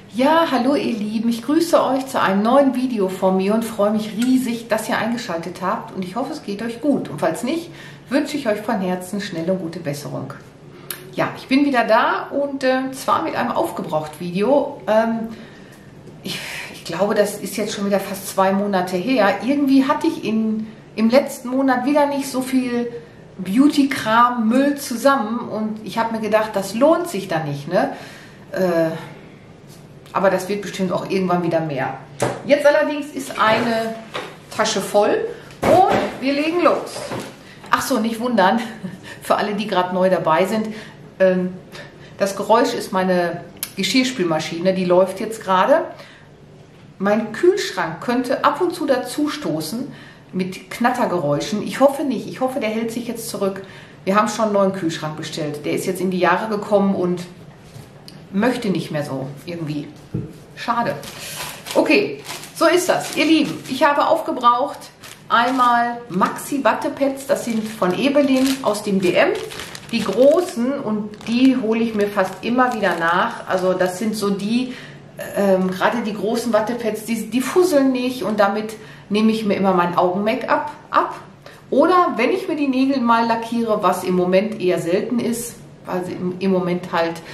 Ja, hallo ihr Lieben, ich grüße euch zu einem neuen Video von mir und freue mich riesig, dass ihr eingeschaltet habt und ich hoffe, es geht euch gut. Und falls nicht, wünsche ich euch von Herzen schnelle und gute Besserung. Ja, ich bin wieder da und zwar mit einem Aufgebraucht-Video. Ich glaube, das ist jetzt schon wieder fast 2 Monate her. Irgendwie hatte ich im letzten Monat wieder nicht so viel Beauty-Kram, Müll zusammen und ich habe mir gedacht, das lohnt sich da nicht, ne? Aber das wird bestimmt auch irgendwann wieder mehr. Jetzt allerdings ist eine Tasche voll und wir legen los. Ach so, nicht wundern, für alle, die gerade neu dabei sind. Das Geräusch ist meine Geschirrspülmaschine, die läuft jetzt gerade. Mein Kühlschrank könnte ab und zu dazu stoßen mit Knattergeräuschen. Ich hoffe nicht, ich hoffe, der hält sich jetzt zurück. Wir haben schon einen neuen Kühlschrank bestellt. Der ist jetzt in die Jahre gekommen und möchte nicht mehr so irgendwie. Schade. Okay, so ist das. Ihr Lieben, ich habe aufgebraucht einmal Maxi Wattepads, das sind von Ebelin aus dem DM. Die großen und die hole ich mir fast immer wieder nach. Also das sind so die, gerade die großen Wattepads, die fusseln nicht und damit nehme ich mir immer mein Augen-Make-up ab. Oder wenn ich mir die Nägel mal lackiere, was im Moment eher selten ist, weil sie im Moment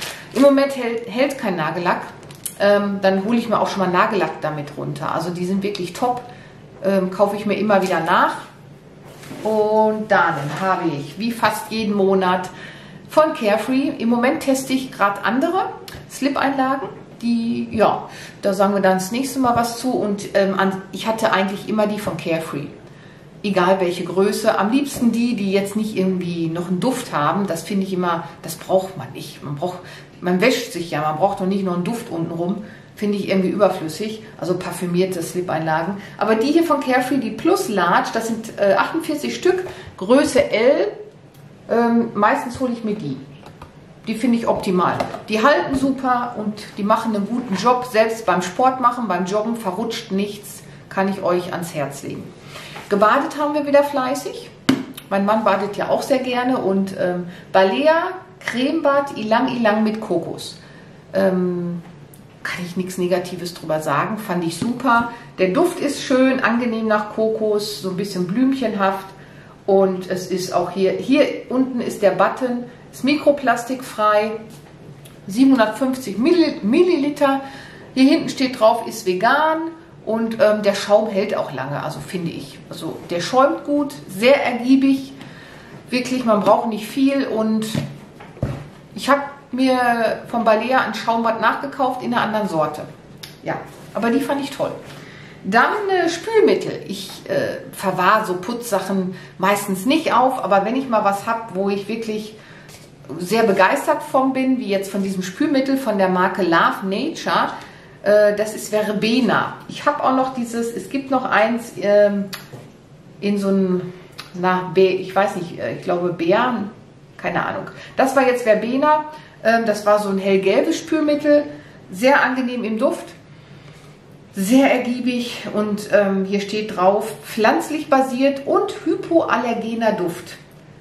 hält kein Nagellack, dann hole ich mir auch schon mal Nagellack damit runter. Also die sind wirklich top, kaufe ich mir immer wieder nach. Und dann habe ich, wie fast jeden Monat, von Carefree, im Moment teste ich gerade andere Slip-Einlagen, die, ja, da sagen wir dann das nächste Mal was zu. Und ich hatte eigentlich immer die von Carefree. Egal welche Größe, am liebsten die jetzt nicht irgendwie noch einen Duft haben, das finde ich immer, das braucht man nicht. Man wäscht sich ja, man braucht doch nicht noch einen Duft untenrum, finde ich irgendwie überflüssig, also parfümierte Slip-Einlagen. Aber die hier von Carefree, die Plus Large, das sind 48 Stück, Größe L, meistens hole ich mir die. Die finde ich optimal. Die halten super und die machen einen guten Job, selbst beim Sport machen, beim Joggen verrutscht nichts, kann ich euch ans Herz legen. Gebadet haben wir wieder fleißig. Mein Mann badet ja auch sehr gerne. Und Balea Cremebad Ilang mit Kokos. Kann ich nichts Negatives drüber sagen. Fand ich super. Der Duft ist schön, angenehm nach Kokos, so ein bisschen blümchenhaft. Und es ist auch hier unten ist der Button, ist mikroplastikfrei, 750 Milliliter. Hier hinten steht drauf, ist vegan. Und der Schaum hält auch lange, also finde ich. Also der schäumt gut, sehr ergiebig. Wirklich, man braucht nicht viel. Und ich habe mir von Balea ein Schaumbad nachgekauft in einer anderen Sorte. Ja, aber die fand ich toll. Dann Spülmittel. Ich verwahre so Putzsachen meistens nicht auf, aber wenn ich mal was habe, wo ich wirklich sehr begeistert von bin, wie jetzt von diesem Spülmittel von der Marke Love Nature, das ist Verbena. Ich habe auch noch es gibt noch eins in so einem, ich weiß nicht, ich glaube Bären, keine Ahnung. Das war jetzt Verbena, das war so ein hellgelbes Spülmittel, sehr angenehm im Duft, sehr ergiebig und hier steht drauf, pflanzlich basiert und hypoallergener Duft.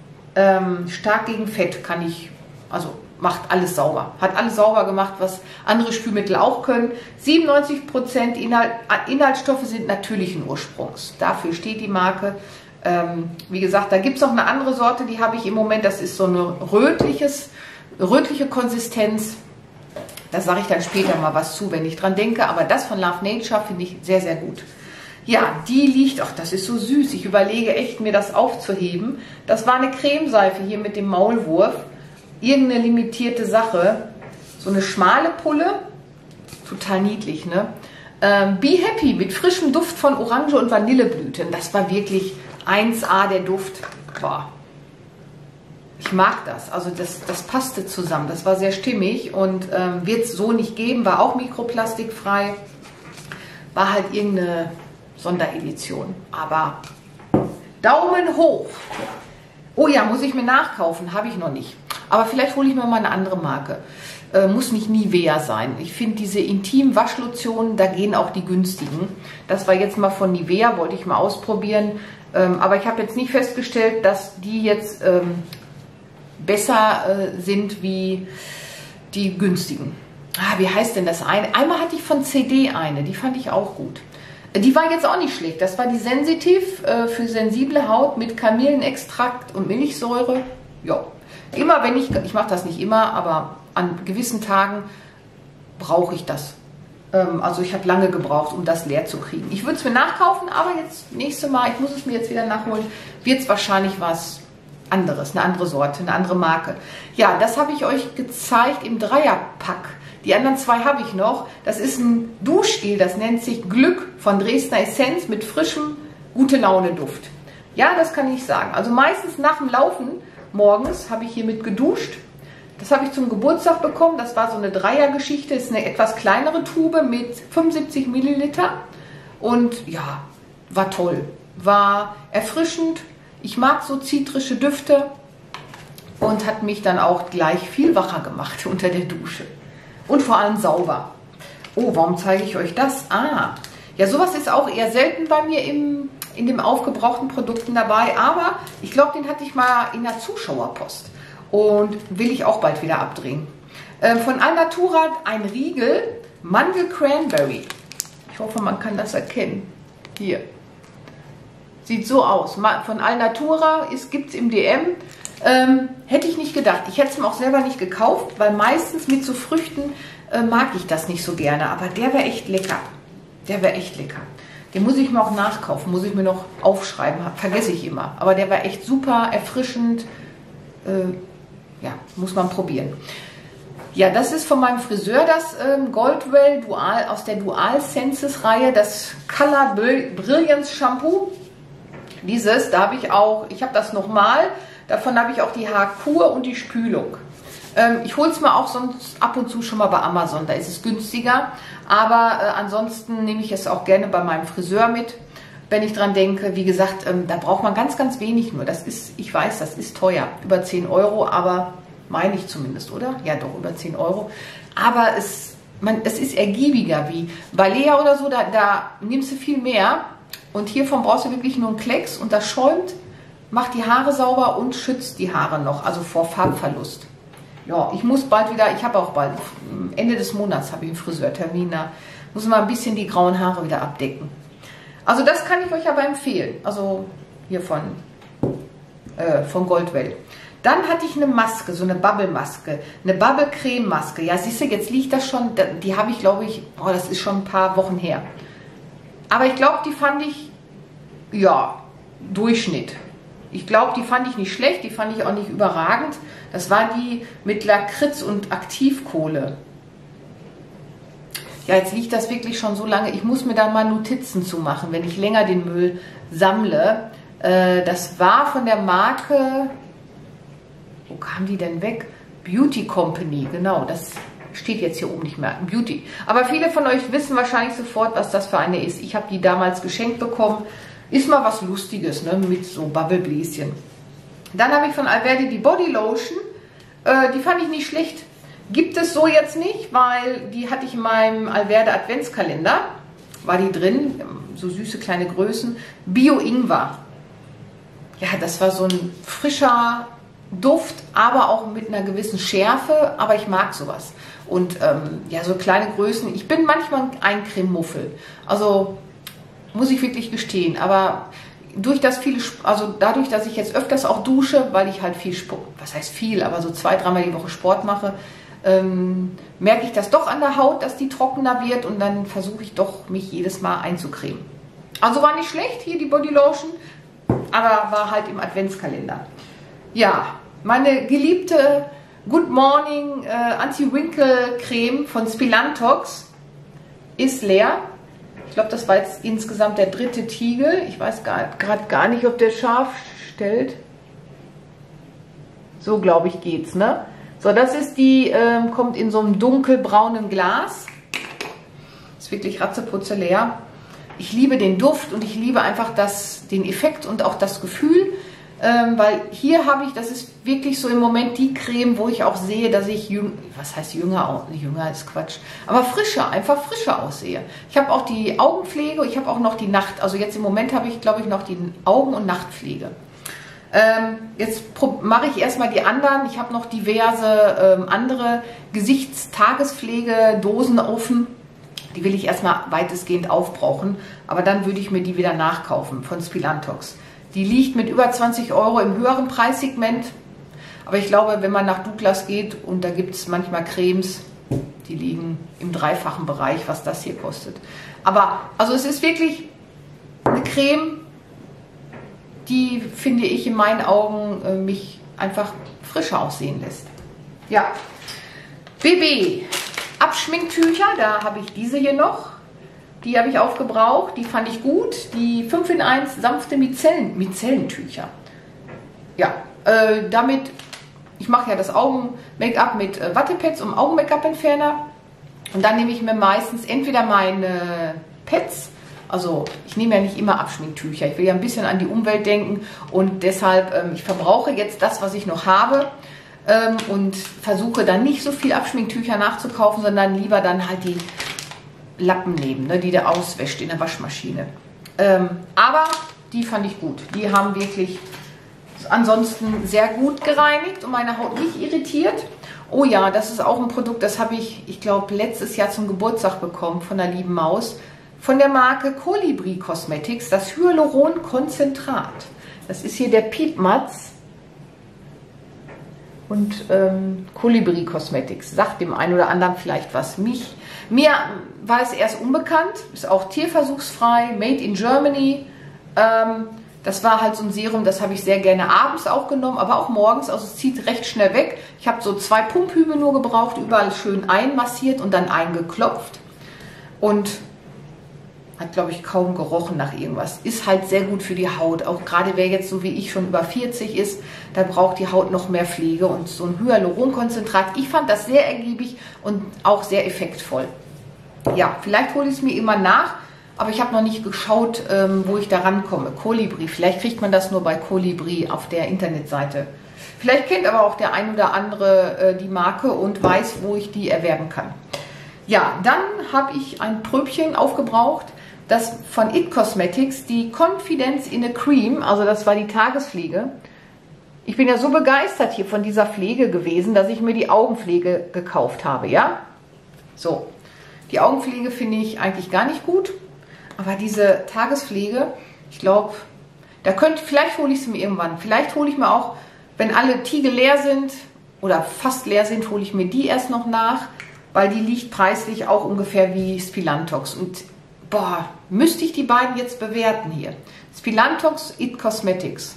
Stark gegen Fett macht alles sauber. Hat alles sauber gemacht, was andere Spülmittel auch können. 97% Inhaltsstoffe sind natürlichen Ursprungs. Dafür steht die Marke. Wie gesagt, da gibt es noch eine andere Sorte, die habe ich im Moment. Das ist so eine rötliche Konsistenz. Da sage ich dann später mal was zu, wenn ich dran denke. Aber das von Love Nature finde ich sehr, sehr gut. Ja, die liegt, ach, das ist so süß. Ich überlege echt, mir das aufzuheben. Das war eine Cremeseife hier mit dem Maulwurf. Irgendeine limitierte Sache, so eine schmale Pulle, total niedlich, ne? Be Happy mit frischem Duft von Orange und Vanilleblüten, das war wirklich 1A der Duft. Boah. Ich mag das, also das passte zusammen, das war sehr stimmig und wird es so nicht geben, war auch mikroplastikfrei, war halt irgendeine Sonderedition, aber Daumen hoch. Oh ja, muss ich mir nachkaufen, habe ich noch nicht. Aber vielleicht hole ich mir mal eine andere Marke. Muss nicht Nivea sein. Ich finde diese Intim-Waschlotionen, da gehen auch die günstigen. Das war jetzt mal von Nivea, wollte ich mal ausprobieren. Aber ich habe jetzt nicht festgestellt, dass die jetzt besser sind wie die günstigen. wie heißt denn das eine? Einmal hatte ich von CD eine, die fand ich auch gut. Die war jetzt auch nicht schlecht. Das war die Sensitiv für sensible Haut mit Kamillenextrakt und Milchsäure. Ja, immer wenn ich mache das nicht immer, aber an gewissen Tagen brauche ich das. Also ich habe lange gebraucht, um das leer zu kriegen. Ich würde es mir nachkaufen, aber jetzt nächste Mal, ich muss es mir jetzt wieder nachholen, wird es wahrscheinlich was anderes, eine andere Sorte, eine andere Marke. Ja, das habe ich euch gezeigt im Dreierpack. Die anderen zwei habe ich noch. Das ist ein Duschgel, das nennt sich Glück von Dresdner Essenz mit frischem Gute-Laune-Duft. Ja, das kann ich sagen. Also meistens nach dem Laufen morgens habe ich hiermit geduscht. Das habe ich zum Geburtstag bekommen. Das war so eine Dreiergeschichte. Das ist eine etwas kleinere Tube mit 75 Milliliter. Und ja, war toll. War erfrischend. Ich mag so zitrische Düfte. Und hat mich dann auch gleich viel wacher gemacht unter der Dusche. Und vor allem sauber. Oh, warum zeige ich euch das? Ah, ja, sowas ist auch eher selten bei mir in den aufgebrauchten Produkten dabei. Aber ich glaube, den hatte ich mal in der Zuschauerpost. Und will ich auch bald wieder abdrehen. Von Alnatura ein Riegel Mandel Cranberry. Ich hoffe, man kann das erkennen. Hier. Sieht so aus. Von Alnatura gibt es im DM. Hätte ich nicht gedacht. Ich hätte es mir auch selber nicht gekauft, weil meistens mit so Früchten mag ich das nicht so gerne. Aber der wäre echt lecker. Der wäre echt lecker. Den muss ich mir auch nachkaufen. Muss ich mir noch aufschreiben. Vergesse ich immer. Aber der war echt super erfrischend. Ja, muss man probieren. Ja, das ist von meinem Friseur das Goldwell Dual aus der Dual Senses Reihe, das Color Brilliance Shampoo. Dieses, da habe ich auch, ich habe das nochmal, davon habe ich auch die Haarkur und die Spülung. Ich hole es mir auch sonst ab und zu schon mal bei Amazon, da ist es günstiger. Aber ansonsten nehme ich es auch gerne bei meinem Friseur mit, wenn ich dran denke. Wie gesagt, da braucht man ganz, ganz wenig nur. Das ist, ich weiß, das ist teuer, über 10 Euro, aber meine ich zumindest, oder? Ja, doch, über 10 Euro. Aber es ist ergiebiger, wie bei Lea oder so, da nimmst du viel mehr. Und hiervon brauchst du wirklich nur einen Klecks und das schäumt, macht die Haare sauber und schützt die Haare noch, also vor Farbverlust. Ja, ich muss bald wieder, ich habe auch bald, Ende des Monats habe ich einen Friseurtermin, da muss man ein bisschen die grauen Haare wieder abdecken. Also das kann ich euch aber empfehlen, also hier von Goldwell. Dann hatte ich eine Maske, so eine Bubble-Maske, eine Bubble-Creme-Maske. Ja, siehst du, jetzt liegt das schon, die habe ich, glaube ich, oh, das ist schon ein paar Wochen her. Aber ich glaube, die fand ich, ja, Durchschnitt. Ich glaube, die fand ich nicht schlecht, die fand ich auch nicht überragend. Das war die mit Lakritz und Aktivkohle. Ja, jetzt liegt das wirklich schon so lange. Ich muss mir da mal Notizen zu machen, wenn ich länger den Müll sammle. Das war von der Marke, wo kam die denn weg? Beauty Company, genau, das steht jetzt hier oben nicht mehr, Beauty. Aber viele von euch wissen wahrscheinlich sofort, was das für eine ist. Ich habe die damals geschenkt bekommen. Ist mal was Lustiges, ne? Mit so Bubblebläschen. Dann habe ich von Alverde die Body Lotion. Die fand ich nicht schlecht. Gibt es so jetzt nicht, weil die hatte ich in meinem Alverde Adventskalender. War die drin, so süße kleine Größen. Bio Ingwer. Ja, das war so ein frischer Duft, aber auch mit einer gewissen Schärfe. Aber ich mag sowas. Und ja, so kleine Größen. Ich bin manchmal ein Crememuffel. Also muss ich wirklich gestehen. Aber durch das viele, also dadurch, dass ich jetzt öfters auch dusche, weil ich halt viel Sport, was heißt viel, aber so 2-3 Mal die Woche Sport mache, merke ich das doch an der Haut, dass die trockener wird und dann versuche ich doch, mich jedes Mal einzucremen. Also war nicht schlecht hier die Body Lotion, aber war halt im Adventskalender. Ja, meine geliebte Good Morning Anti-Wrinkle Creme von Spilantox ist leer. Ich glaube, das war jetzt insgesamt der 3. Tiegel. Ich weiß gerade gar nicht, ob der scharf stellt. So, glaube ich, geht's, ne? So, das ist die, kommt in so einem dunkelbraunen Glas. Ist wirklich ratzeputze leer. Ich liebe den Duft und ich liebe einfach den Effekt und auch das Gefühl. Weil hier habe ich, das ist wirklich so im Moment die Creme, wo ich auch sehe, dass ich, was heißt jünger ist Quatsch, aber einfach frischer aussehe. Ich habe auch die Augenpflege, ich habe auch noch die Nacht, also jetzt im Moment habe ich, glaube ich, noch die Augen- und Nachtpflege. Jetzt mache ich erstmal die anderen. Ich habe noch diverse andere Gesichtstagespflegedosen offen. Die will ich erstmal weitestgehend aufbrauchen. Aber dann würde ich mir die wieder nachkaufen von Spilantox. Die liegt mit über 20 Euro im höheren Preissegment. Aber ich glaube, wenn man nach Douglas geht und da gibt es manchmal Cremes, die liegen im dreifachen Bereich, was das hier kostet. Aber also es ist wirklich eine Creme, die, finde ich, in meinen Augen mich einfach frischer aussehen lässt. Ja, BB Abschminktücher, da habe ich diese hier noch. Die habe ich aufgebraucht, die fand ich gut. Die 5 in 1 sanfte Micellentücher. Ja, damit, ich mache ja das Augen-Make-up mit Wattepads und Augen-Make-up-Entferner. Und dann nehme ich mir meistens entweder meine Pads, also ich nehme ja nicht immer Abschminktücher, ich will ja ein bisschen an die Umwelt denken und deshalb, ich verbrauche jetzt das, was ich noch habe und versuche dann nicht so viel Abschminktücher nachzukaufen, sondern lieber dann halt die Lappen nehmen, ne, die du auswäscht in der Waschmaschine. Aber die fand ich gut, die haben wirklich ansonsten sehr gut gereinigt und meine Haut nicht irritiert. Oh ja, das ist auch ein Produkt, das habe ich glaube, letztes Jahr zum Geburtstag bekommen von der lieben Maus. Von der Marke Colibri Cosmetics, das Hyaluron-Konzentrat. Das ist hier der Piepmatz. Und Colibri Cosmetics sagt dem einen oder anderen vielleicht was. Mir war es erst unbekannt, ist auch tierversuchsfrei, made in Germany. Das war halt so ein Serum, das habe ich sehr gerne abends auch genommen, aber auch morgens, also es zieht recht schnell weg. Ich habe so 2 Pumphübe nur gebraucht, überall schön einmassiert und dann eingeklopft. Und hat, glaube ich, kaum gerochen nach irgendwas. Ist halt sehr gut für die Haut. Auch gerade wer jetzt so wie ich schon über 40 ist, da braucht die Haut noch mehr Pflege. Und so ein Hyaluronkonzentrat, ich fand das sehr ergiebig und auch sehr effektvoll. Ja, vielleicht hole ich es mir immer nach, aber ich habe noch nicht geschaut, wo ich da rankomme. Colibri, vielleicht kriegt man das nur bei Colibri auf der Internetseite. Vielleicht kennt aber auch der ein oder andere die Marke und weiß, wo ich die erwerben kann. Ja, dann habe ich ein Pröbchen aufgebraucht, das von It Cosmetics, die Confidence in a Cream, also das war die Tagespflege. Ich bin ja so begeistert hier von dieser Pflege gewesen, dass ich mir die Augenpflege gekauft habe, ja? So, die Augenpflege finde ich eigentlich gar nicht gut, aber diese Tagespflege, ich glaube, vielleicht hole ich sie mir irgendwann. Vielleicht hole ich mir auch, wenn alle Tiegel leer sind oder fast leer sind, hole ich mir die erst noch nach, weil die liegt preislich auch ungefähr wie Spilantox. Und boah, müsste ich die beiden jetzt bewerten hier. Spilantox, It Cosmetics.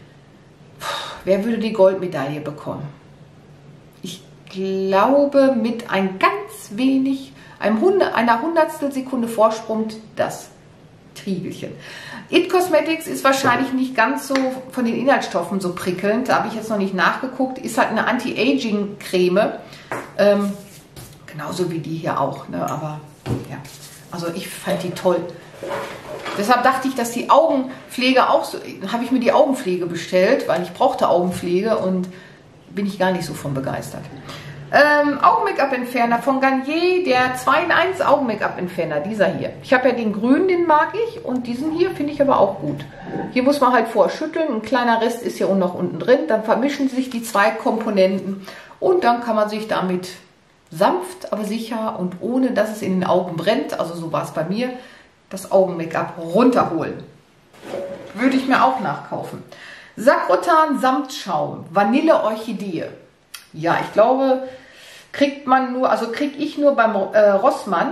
Wer würde die Goldmedaille bekommen? Ich glaube mit ein ganz wenig, einer Hundertstelsekunde Vorsprung das Triegelchen. It Cosmetics ist wahrscheinlich nicht ganz so von den Inhaltsstoffen so prickelnd. Da habe ich jetzt noch nicht nachgeguckt. Ist halt eine Anti-Aging-Creme. Genauso wie die hier auch, ne? Aber ja, also ich fand die toll. Deshalb dachte ich, dass die Augenpflege auch so, habe ich mir die Augenpflege bestellt, weil ich brauchte Augenpflege und bin ich gar nicht so von begeistert. Augen-Make-up-Entferner von Garnier, der 2 in 1 Augen-Make-up-Entferner, dieser hier. Ich habe ja den grünen, den mag ich und diesen hier finde ich aber auch gut. Hier muss man halt vorschütteln, ein kleiner Rest ist hier noch unten drin, dann vermischen sich die 2 Komponenten und dann kann man sich damit sanft, aber sicher und ohne, dass es in den Augen brennt, also so war es bei mir, das Augen-Make-up runterholen. Würde ich mir auch nachkaufen. Sagrotan Samtschaum, Vanille Orchidee. Ja, ich glaube, kriege ich nur beim Rossmann.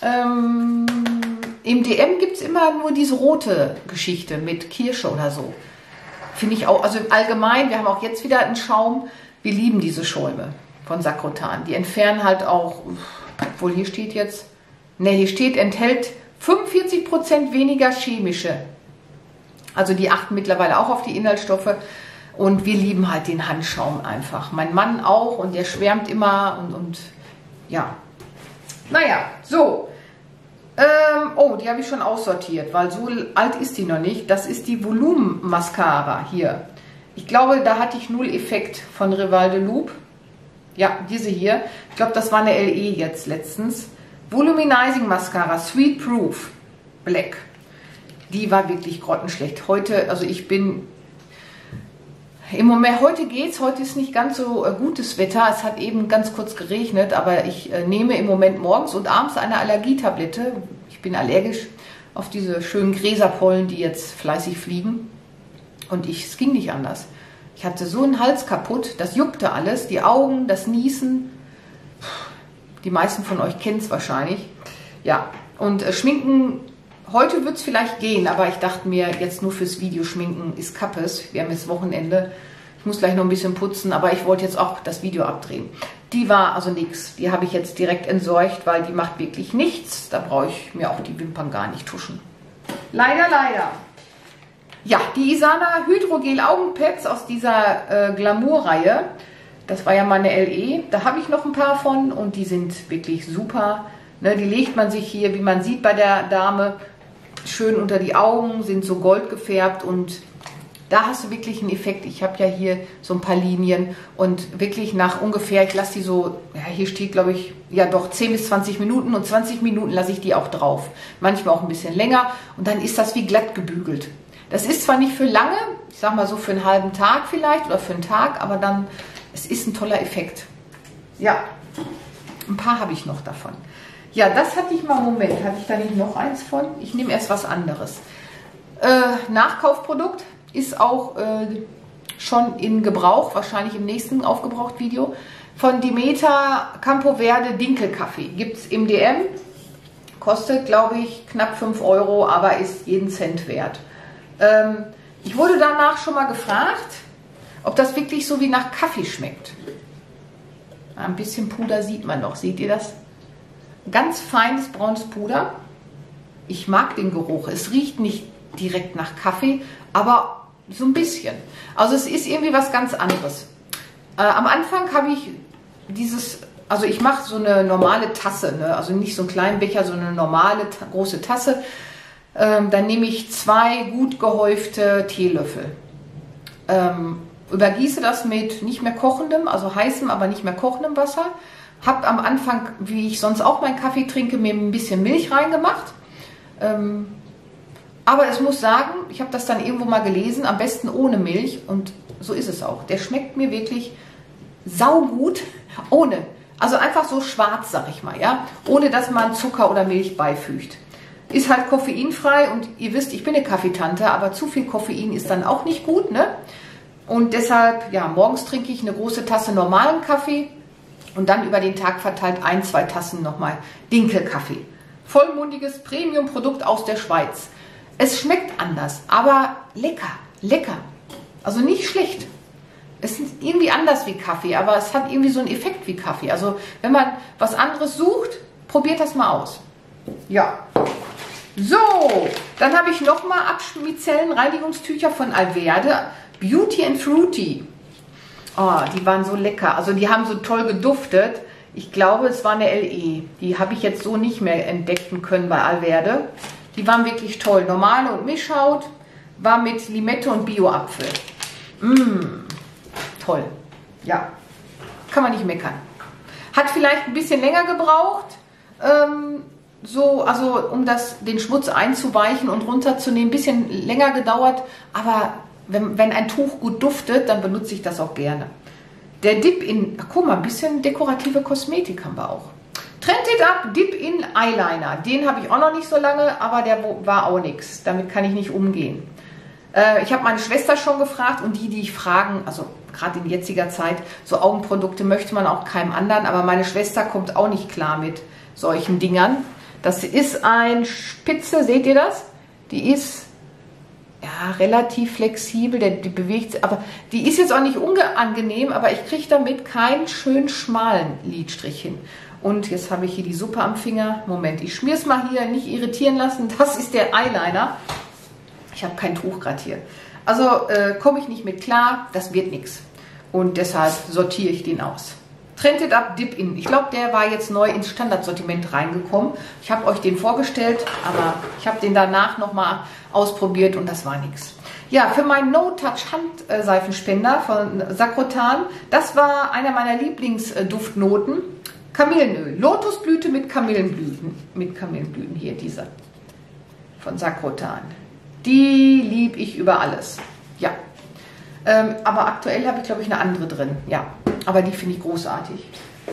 Im DM gibt es immer nur diese rote Geschichte mit Kirsche oder so. Finde ich auch, also allgemein, wir haben auch jetzt wieder einen Schaum, wir lieben diese Schäume von Sagrotan. Die entfernen halt auch, obwohl hier steht jetzt, ne, hier steht, enthält 45% weniger chemische. Also die achten mittlerweile auch auf die Inhaltsstoffe und wir lieben halt den Handschaum einfach. Mein Mann auch und der schwärmt immer und ja. Naja, so. Oh, die habe ich schon aussortiert, weil so alt ist die noch nicht. Das ist die Volumen-Mascara hier. Ich glaube, da hatte ich null Effekt von Rival de Loop. Ja, diese hier. Ich glaube, das war eine LE jetzt letztens. Volumizing Mascara, Sweet Proof Black. Die war wirklich grottenschlecht. Heute, also ich bin Im Moment, heute geht's, heute ist nicht ganz so gutes Wetter. Es hat eben ganz kurz geregnet, aber ich nehme im Moment morgens und abends eine Allergietablette. Ich bin allergisch auf diese schönen Gräserpollen, die jetzt fleißig fliegen. Und es ging nicht anders. Ich hatte so einen Hals kaputt, das juckte alles, die Augen, das Niesen. Die meisten von euch kennen es wahrscheinlich. Ja, und Schminken, heute wird es vielleicht gehen, aber ich dachte mir, jetzt nur fürs Video schminken ist Kappes. Wir haben jetzt Wochenende. Ich muss gleich noch ein bisschen putzen, aber ich wollte jetzt auch das Video abdrehen. Die war also nichts. Die habe ich jetzt direkt entsorgt, weil die macht wirklich nichts. Da brauche ich mir auch die Wimpern gar nicht tuschen. Leider, leider. Ja, die Isana Hydrogel Augenpads aus dieser Glamour-Reihe. Das war ja meine LE. Da habe ich noch ein paar von und die sind wirklich super. Ne, die legt man sich hier, wie man sieht bei der Dame, schön unter die Augen, sind so gold gefärbt und da hast du wirklich einen Effekt. Ich habe ja hier so ein paar Linien und wirklich nach ungefähr, ich lasse die so, ja, hier steht glaube ich, ja doch 10 bis 20 Minuten und 20 Minuten lasse ich die auch drauf. Manchmal auch ein bisschen länger und dann ist das wie glatt gebügelt. Das ist zwar nicht für lange, ich sag mal so für einen halben Tag vielleicht oder für einen Tag, aber dann, es ist ein toller Effekt. Ja, ein paar habe ich noch davon. Ja, das hatte ich mal, Moment, hatte ich da nicht noch eins von? Ich nehme erst was anderes. Nachkaufprodukt. Ist auch schon in Gebrauch, wahrscheinlich im nächsten Aufgebraucht-Video. Von Demeter Campo Verde Dinkelkaffee. Gibt es im DM. Kostet, glaube ich, knapp 5 Euro, aber ist jeden Cent wert. Ich wurde danach schon mal gefragt, ob das wirklich so wie nach Kaffee schmeckt. Ein bisschen Puder sieht man noch. Seht ihr das? Ganz feines braunes Puder. Ich mag den Geruch. Es riecht nicht direkt nach Kaffee, aber so ein bisschen. Also es ist irgendwie was ganz anderes. Am Anfang habe ich also ich mache so eine normale Tasse, ne? Also nicht so einen kleinen Becher, sondern eine normale große Tasse. Dann nehme ich 2 gut gehäufte Teelöffel. Übergieße das mit nicht mehr kochendem, also heißem, aber nicht mehr kochendem Wasser. Habe am Anfang, wie ich sonst auch meinen Kaffee trinke, mir ein bisschen Milch reingemacht. Aber es muss sagen, ich habe das dann irgendwo mal gelesen, am besten ohne Milch und so ist es auch. Der schmeckt mir wirklich saugut ohne. Also einfach so schwarz, sag ich mal, ja, ohne dass man Zucker oder Milch beifügt. Ist halt koffeinfrei und ihr wisst, ich bin eine Kaffeetante, aber zu viel Koffein ist dann auch nicht gut, ne? Und deshalb, ja, morgens trinke ich eine große Tasse normalen Kaffee und dann über den Tag verteilt 1, 2 Tassen nochmal Dinkelkaffee. Vollmundiges Premium-Produkt aus der Schweiz. Es schmeckt anders, aber lecker, lecker. Also nicht schlecht. Es ist irgendwie anders wie Kaffee, aber es hat irgendwie so einen Effekt wie Kaffee. Also wenn man was anderes sucht, probiert das mal aus. Ja. So, dann habe ich nochmal Abschmiedzellenreinigungstücher von Alverde. Beauty and Fruity. Oh, die waren so lecker. Also die haben so toll geduftet. Ich glaube, es war eine LE. Die habe ich jetzt so nicht mehr entdecken können bei Alverde. Die waren wirklich toll. Normale und Mischhaut. War mit Limette und Bio-Apfel. Toll. Ja, kann man nicht meckern. Hat vielleicht ein bisschen länger gebraucht. Also um den Schmutz einzuweichen und runterzunehmen. Ein bisschen länger gedauert. Aber wenn ein Tuch gut duftet, dann benutze ich das auch gerne. Der Dip in, guck mal, ein bisschen dekorative Kosmetik haben wir auch. Trend It Up Dip in Eyeliner. Den habe ich auch noch nicht so lange, aber der war auch nichts. Damit kann ich nicht umgehen. Ich habe meine Schwester schon gefragt und die fragen, also gerade in jetziger Zeit, so Augenprodukte möchte man auch keinem anderen, aber meine Schwester kommt auch nicht klar mit solchen Dingern. Das ist ein Spitze, seht ihr das? Die ist ja relativ flexibel, die bewegt sich, aber die ist jetzt auch nicht unangenehm, aber ich kriege damit keinen schön schmalen Lidstrich hin. Und jetzt habe ich hier die Suppe am Finger. Moment, ich schmiere es mal hier, nicht irritieren lassen. Das ist der Eyeliner. Ich habe kein Tuch gerade hier. Also komme ich nicht mit klar, das wird nichts. Und deshalb sortiere ich den aus. Trend It Up Dip In. Ich glaube, der war jetzt neu ins Standardsortiment reingekommen. Ich habe euch den vorgestellt, aber ich habe den danach nochmal ausprobiert und das war nichts. Ja, für meinen No-Touch Handseifenspender von Sakrotan, das war einer meiner Lieblingsduftnoten. Kamillenöl. Lotusblüte mit Kamillenblüten. Mit Kamillenblüten hier, diese. Von Sakrotan. Die liebe ich über alles. Ja. Aber aktuell habe ich, glaube ich, eine andere drin. Ja, aber die finde ich großartig.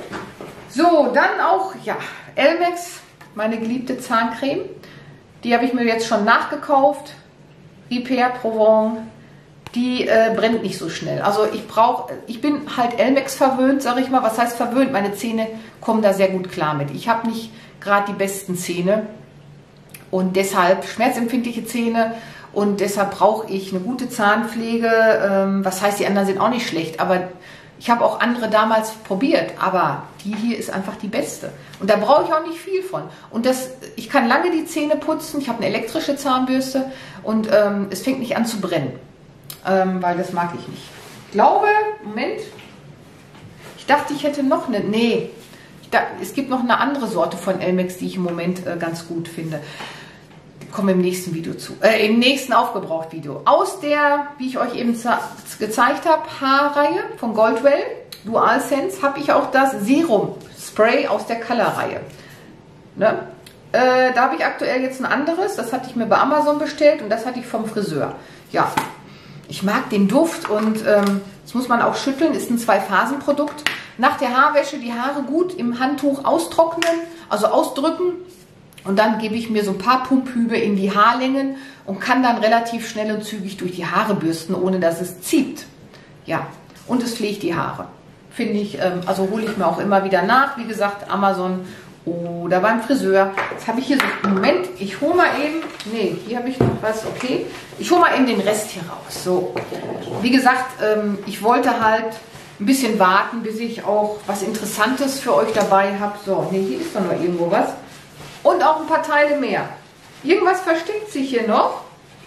So, dann auch, ja, Elmex, meine geliebte Zahncreme. Die habe ich mir jetzt schon nachgekauft. Repair Provence. Die brennt nicht so schnell. Also ich bin halt Elmex verwöhnt, sage ich mal. Was heißt verwöhnt? Meine Zähne kommen da sehr gut klar mit. Ich habe nicht gerade die besten Zähne und deshalb schmerzempfindliche Zähne und deshalb brauche ich eine gute Zahnpflege. Was heißt, die anderen sind auch nicht schlecht, aber ich habe auch andere damals probiert, aber die hier ist einfach die beste. Und da brauche ich auch nicht viel von. Und ich kann lange die Zähne putzen. Ich habe eine elektrische Zahnbürste und es fängt nicht an zu brennen. Weil das mag ich nicht. Ich glaube, Moment, ich dachte, ich hätte noch eine, nee, es gibt noch eine andere Sorte von Elmex, die ich im Moment ganz gut finde. Ich komme im nächsten Video zu, im nächsten Aufgebraucht-Video. Aus der, wie ich euch eben gezeigt habe, Haarreihe von Goldwell, Dual Sense, habe ich auch das Serum Spray aus der Color-Reihe. Ne? Da habe ich aktuell jetzt ein anderes, das hatte ich mir bei Amazon bestellt und das hatte ich vom Friseur. Ja. Ich mag den Duft und das muss man auch schütteln, ist ein 2-Phasen-Produkt. Nach der Haarwäsche die Haare gut im Handtuch austrocknen, also ausdrücken. Und dann gebe ich mir so ein paar Pumphübe in die Haarlängen und kann dann relativ schnell und zügig durch die Haare bürsten, ohne dass es zieht. Ja, und es pflegt die Haare. Finde ich, also hole ich mir auch immer wieder nach. Wie gesagt, Amazon oder beim Friseur. Jetzt habe ich hier so, Moment, ich hole mal eben, nee, hier habe ich noch was, okay. Ich hole mal eben den Rest hier raus. So, wie gesagt, ich wollte halt ein bisschen warten, bis ich auch was Interessantes für euch dabei habe. So, nee, hier ist doch noch irgendwo was. Und auch ein paar Teile mehr. Irgendwas versteckt sich hier noch.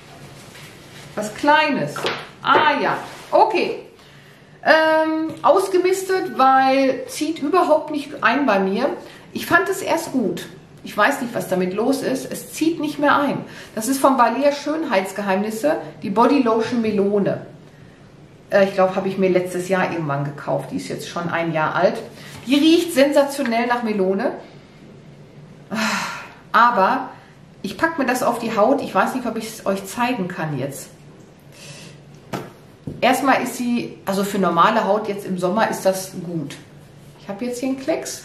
Was Kleines. Ah ja, okay. Ausgemistet, weil zieht überhaupt nicht ein bei mir. Ich fand es erst gut. Ich weiß nicht, was damit los ist. Es zieht nicht mehr ein. Das ist von Balea Schönheitsgeheimnisse, die Body Lotion Melone. Ich glaube, habe ich mir letztes Jahr irgendwann gekauft. Die ist jetzt schon ein Jahr alt. Die riecht sensationell nach Melone. Aber ich packe mir das auf die Haut. Ich weiß nicht, ob ich es euch zeigen kann jetzt. Erstmal ist sie, also für normale Haut jetzt im Sommer ist das gut. Ich habe jetzt hier einen Klecks.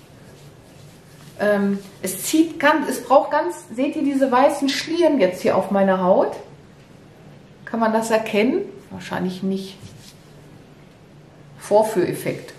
Es zieht ganz, es braucht ganz, seht ihr diese weißen Schlieren jetzt hier auf meiner Haut? Kann man das erkennen? Wahrscheinlich nicht. Vorführeffekt.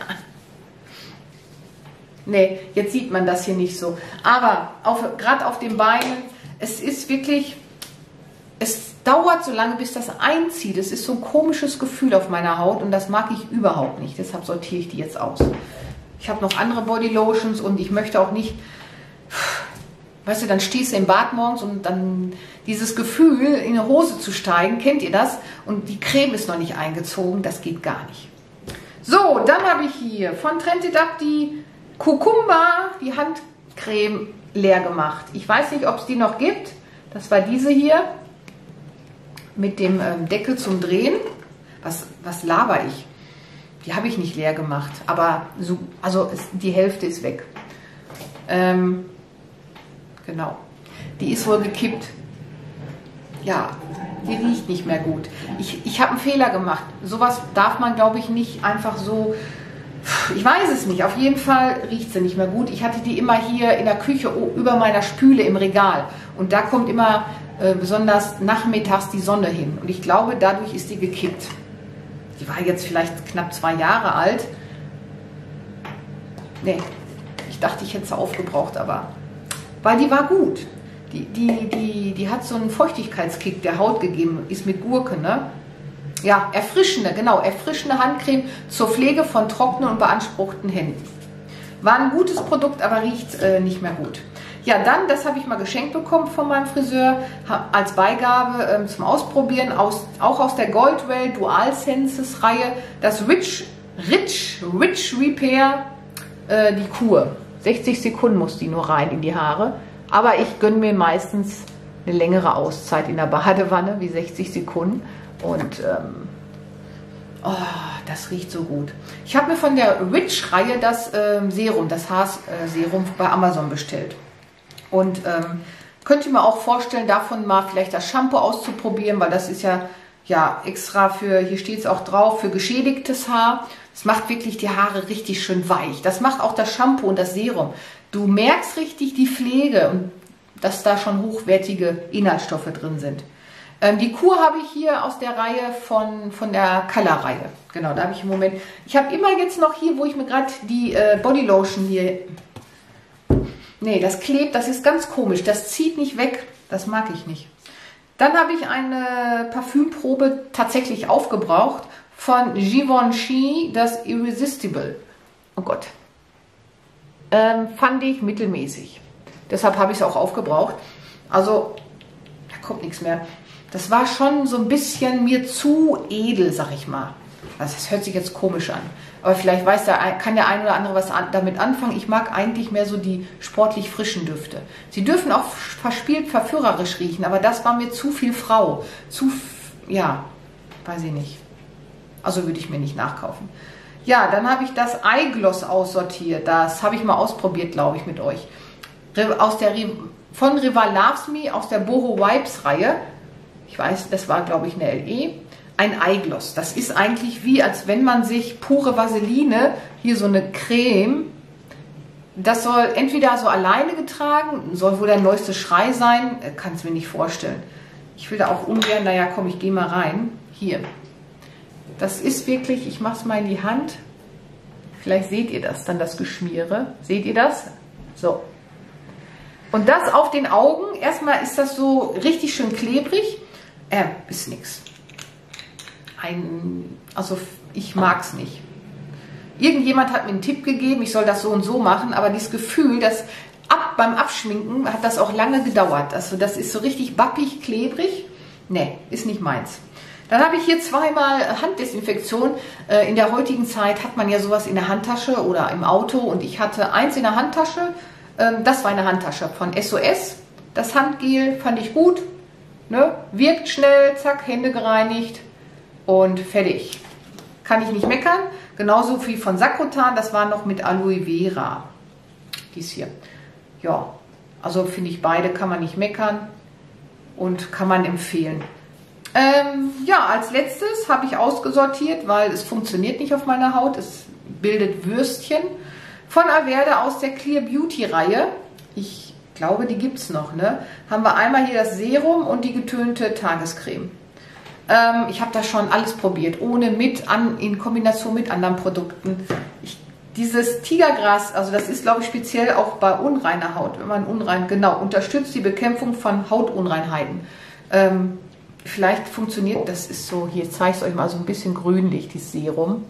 Nee, jetzt sieht man das hier nicht so. Aber gerade auf den Beinen, es ist wirklich, es dauert so lange, bis das einzieht. Es ist so ein komisches Gefühl auf meiner Haut und das mag ich überhaupt nicht. Deshalb sortiere ich die jetzt aus. Ich habe noch andere Body Lotions und ich möchte auch nicht, weißt du, dann stehst du im Bad morgens und dann dieses Gefühl, in eine Hose zu steigen, kennt ihr das? Und die Creme ist noch nicht eingezogen, das geht gar nicht. So, dann habe ich hier von Trend Up die Cucumber, die Handcreme leer gemacht. Ich weiß nicht, ob es die noch gibt. Das war diese hier mit dem Deckel zum Drehen. Was laber ich? Die habe ich nicht leer gemacht, aber so, also die Hälfte ist weg. Genau. Die ist wohl gekippt. Ja, die riecht nicht mehr gut. Ich habe einen Fehler gemacht. Sowas darf man, glaube ich, nicht einfach so... Ich weiß es nicht. Auf jeden Fall riecht sie nicht mehr gut. Ich hatte die immer hier in der Küche über meiner Spüle im Regal. Und da kommt immer besonders nachmittags die Sonne hin. Und ich glaube, dadurch ist die gekippt. Die war jetzt vielleicht knapp 2 Jahre alt. Nee, ich dachte, ich hätte sie aufgebraucht, aber... Weil die war gut. Die hat so einen Feuchtigkeitskick der Haut gegeben. Ist mit Gurke, ne? Ja, erfrischende, genau. Erfrischende Handcreme zur Pflege von trockenen und beanspruchten Händen. War ein gutes Produkt, aber riecht nicht mehr gut. Ja, dann, das habe ich mal geschenkt bekommen von meinem Friseur, als Beigabe zum Ausprobieren, auch aus der Goldwell Dual Senses Reihe, das Rich Repair, die Kur. 60 Sekunden muss die nur rein in die Haare, aber ich gönne mir meistens eine längere Auszeit in der Badewanne, wie 60 Sekunden und oh, das riecht so gut. Ich habe mir von der Rich-Reihe das Serum, das Haarserum bei Amazon bestellt. Und könnt ihr mir auch vorstellen, davon mal vielleicht das Shampoo auszuprobieren, weil das ist ja ja, extra für, hier steht es auch drauf, für geschädigtes Haar. Das macht wirklich die Haare richtig schön weich. Das macht auch das Shampoo und das Serum. Du merkst richtig die Pflege und dass da schon hochwertige Inhaltsstoffe drin sind. Die Kur habe ich hier aus der Reihe von der Color-Reihe. Genau, da habe ich im Moment. Ich habe immer jetzt noch hier, wo ich mir gerade die Bodylotion hier. Nee, das klebt, das ist ganz komisch. Das zieht nicht weg. Das mag ich nicht. Dann habe ich eine Parfümprobe tatsächlich aufgebraucht von Givenchy, das Irresistible. Oh Gott. Fand ich mittelmäßig. Deshalb habe ich es auch aufgebraucht. Also, da kommt nichts mehr. Das war schon so ein bisschen mir zu edel, sag ich mal. Also das hört sich jetzt komisch an. Aber vielleicht kann der ein oder andere was damit anfangen. Ich mag eigentlich mehr so die sportlich frischen Düfte. Sie dürfen auch verspielt, verführerisch riechen, aber das war mir zu viel Frau. Ja, weiß ich nicht. Also würde ich mir nicht nachkaufen. Ja, dann habe ich das Eyegloss aussortiert. Das habe ich mal ausprobiert, glaube ich, mit euch. Von Rival Loves Me aus der Boho Vibes Reihe. Ich weiß, das war, glaube ich, eine LE. Ein Eyegloss. Das ist eigentlich wie, als wenn man sich pure Vaseline, hier so eine Creme, das soll entweder so alleine getragen, soll wohl der neueste Schrei sein, kann es mir nicht vorstellen. Ich will da auch ungern, naja, komm, ich gehe mal rein. Hier. Das ist wirklich, ich mache es mal in die Hand. Vielleicht seht ihr das, dann das Geschmiere. Seht ihr das? So. Und das auf den Augen. Erstmal ist das so richtig schön klebrig. Ist nix. Also ich mag es nicht. Irgendjemand hat mir einen Tipp gegeben, ich soll das so und so machen, aber dieses Gefühl, beim Abschminken hat das auch lange gedauert. Also das ist so richtig bappig, klebrig. Nee, ist nicht meins. Dann habe ich hier zweimal Handdesinfektion. In der heutigen Zeit hat man ja sowas in der Handtasche oder im Auto und ich hatte eins in der Handtasche. Das war eine Handtasche von SOS. Das Handgel fand ich gut. Ne? Wirkt schnell, zack, Hände gereinigt und fertig. Kann ich nicht meckern. Genauso wie von Sagrotan, das war noch mit Aloe Vera. Dies hier. Ja, also finde ich beide, kann man nicht meckern und kann man empfehlen. Ja, als letztes habe ich ausgesortiert, weil es funktioniert nicht auf meiner Haut. Es bildet Würstchen von Alverde aus der Clear Beauty Reihe. Ich glaube, die gibt es noch. Ne? Haben wir einmal hier das Serum und die getönte Tagescreme. Ich habe da schon alles probiert, in Kombination mit anderen Produkten. Dieses Tigergras, also das ist, glaube ich, speziell auch bei unreiner Haut, wenn man unterstützt die Bekämpfung von Hautunreinheiten. Vielleicht funktioniert, das ist so, hier zeige ich es euch mal so ein bisschen grünlich, dieses Serum.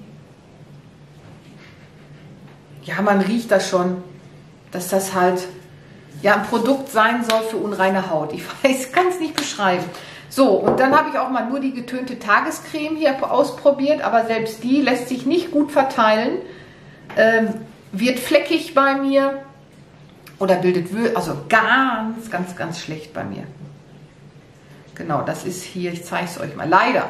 Ja, man riecht das schon, dass das halt ja ein Produkt sein soll für unreine Haut. Ich weiß, kann es nicht beschreiben. So, und dann habe ich auch mal nur die getönte Tagescreme hier ausprobiert, aber selbst die lässt sich nicht gut verteilen. Wird fleckig bei mir oder bildet also ganz, ganz, ganz schlecht bei mir. Genau, das ist hier, ich zeige es euch mal. Leider.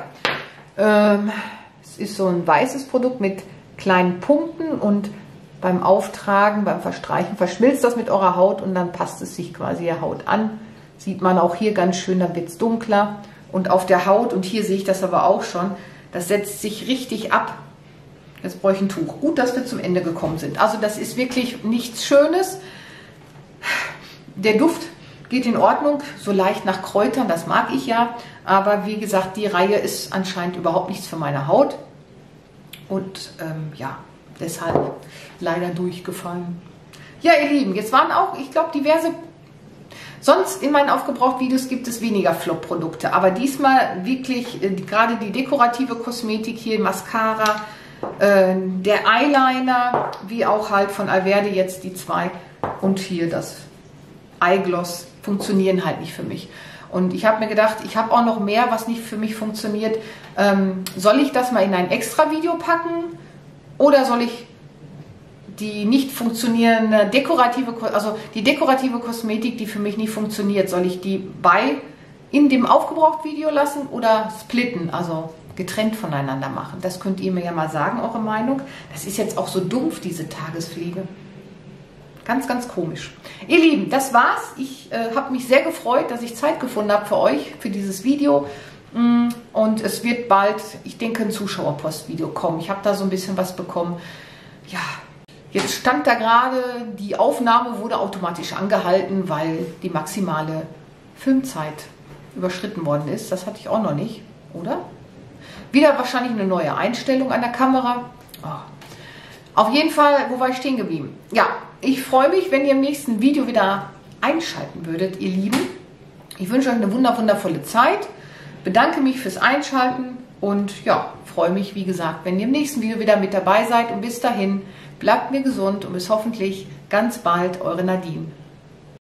Es ist so ein weißes Produkt mit kleinen Punkten und beim Auftragen, beim Verstreichen verschmilzt das mit eurer Haut und dann passt es sich quasi der Haut an. Sieht man auch hier ganz schön, dann wird es dunkler. Und auf der Haut, und hier sehe ich das aber auch schon, das setzt sich richtig ab. Jetzt brauche ich ein Tuch. Gut, dass wir zum Ende gekommen sind. Also das ist wirklich nichts Schönes. Der Duft geht in Ordnung, so leicht nach Kräutern, das mag ich ja. Aber wie gesagt, die Reihe ist anscheinend überhaupt nichts für meine Haut. Und ja, deshalb leider durchgefallen. Ja, ihr Lieben, jetzt waren auch, ich glaube, diverse... Sonst in meinen Aufgebraucht-Videos gibt es weniger Flop-Produkte. Aber diesmal wirklich gerade die dekorative Kosmetik hier, Mascara, der Eyeliner, wie auch halt von Alverde jetzt die zwei. Und hier das Eyegloss funktionieren halt nicht für mich. Und ich habe mir gedacht, ich habe auch noch mehr, was nicht für mich funktioniert. Soll ich das mal in ein extra Video packen? Oder soll ich die nicht funktionierende dekorative Kosmetik, die für mich nicht funktioniert, soll ich die in dem Aufgebraucht-Video lassen oder splitten, also getrennt voneinander machen? Das könnt ihr mir ja mal sagen, eure Meinung. Das ist jetzt auch so dumpf, diese Tagespflege. Ganz, ganz komisch. Ihr Lieben, das war's. Ich habe mich sehr gefreut, dass ich Zeit gefunden habe für euch, für dieses Video. Und es wird bald, ich denke, ein Zuschauerpostvideo kommen. Ich habe da so ein bisschen was bekommen. Ja, jetzt stand da gerade, die Aufnahme wurde automatisch angehalten, weil die maximale Filmzeit überschritten worden ist. Das hatte ich auch noch nicht, oder? Wieder wahrscheinlich eine neue Einstellung an der Kamera. Oh. Auf jeden Fall, wo war ich stehen geblieben? Ja, ich freue mich, wenn ihr im nächsten Video wieder einschalten würdet, ihr Lieben. Ich wünsche euch eine wundervolle Zeit. Bedanke mich fürs Einschalten und ja, freue mich, wie gesagt, wenn ihr im nächsten Video wieder mit dabei seid. Und bis dahin, bleibt mir gesund und bis hoffentlich ganz bald, eure Nadine.